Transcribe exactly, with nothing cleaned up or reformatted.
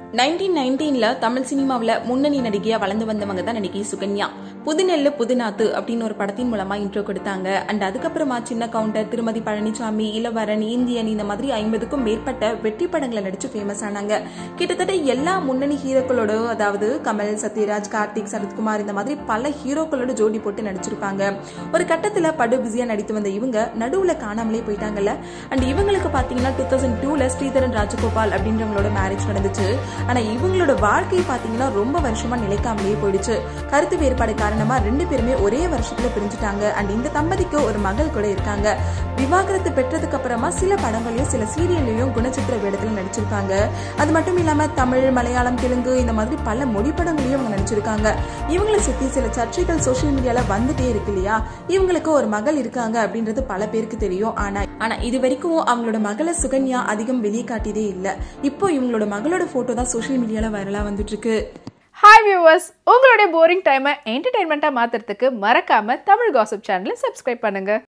Nineteen நைன்டீன்ல Tamil சினிமாவில் முன்னணி நடிகையா வளர்ந்து வந்தவங்க தான் நடிகை சுகன்யா. புதுநெல்லு புதுநாத்து அப்படின்னு ஒரு படத்தின் மூலமா இன்ட்ரோ கொடுத்தாங்க. அண்ட் அதுக்கப்புறமா சின்ன கவுண்டர், திருமதி பழனிசாமி, இளவரன், இந்தியன் இந்த மாதிரி ஐம்பதுக்கும் மேற்பட்ட வெற்றி படங்களை நடிச்சு ஃபேமஸ் ஆனாங்க. கிட்டத்தட்ட எல்லா முன்னணி ஹீரோக்களோட, அதாவது கமல், சத்யராஜ், கார்த்திக், சரத்குமார் இந்த மாதிரி பல ஹீரோக்களோட ஜோடி போட்டு நடிச்சிருப்பாங்க. ஒரு கட்டத்துல படு பிஸியா நடித்து வந்த இவங்க நடுவுல காணாமலே போயிட்டாங்கல்ல. அண்ட் இவங்களுக்கு பாத்தீங்கன்னா டூ தௌசண்ட் டூல ஸ்ரீதரன் ராஜகோபால் அப்படின்றவங்களோட மேரேஜ் நடந்துச்சு. ஆனா இவங்களோட வாழ்க்கை பாத்தீங்கன்னா ரொம்ப வருஷமா நிலைக்காமலே போயிடுச்சு. கருத்து வேறுபாடு காரணமா ரெண்டு பேருமே ஒரே வருஷத்துல பிரிஞ்சுட்டாங்க. அண்ட் இந்த தம்பதிக்கு ஒரு மகள் கூட இருக்காங்க. விவாகரத்து பெற்றதுக்கு அப்புறமா சில படங்களையும் சில சீரியல்லையும் குணச்சித்திர வேடத்துல நடிச்சிருக்காங்க. அது மட்டும் இல்லாம தமிழ், மலையாளம், தெலுங்கு இந்த மாதிரி பல மொழி படங்களையும் அவங்க நடிச்சிருக்காங்க. இவங்களை சுத்தி சில சர்ச்சைகள் சோசியல் மீடியால வந்துட்டே இருக்கு இல்லையா. இவங்களுக்கு ஒரு மகள் இருக்காங்க அப்படின்றது பல பேருக்கு தெரியும். ஆனா ஆனா இது வரைக்கும் அவங்களோட மகளை சுகன்யா அதிகம் வெளியே காட்டியதே இல்ல. இப்போ இவங்களோட மகளோட போட்டோ தான் சோசியல் மீடியால வைரலா வந்துட்டு இருக்கு. ஹாய் வியூவர்ஸ், உங்களுடைய போரிங் டைமை என்டர்டைன்மெண்ட்டாக மாற்றுறதுக்கு மறக்காமல் தமிழ் காசிப் சேனலை சப்ஸ்கிரைப் பண்ணுங்கள்.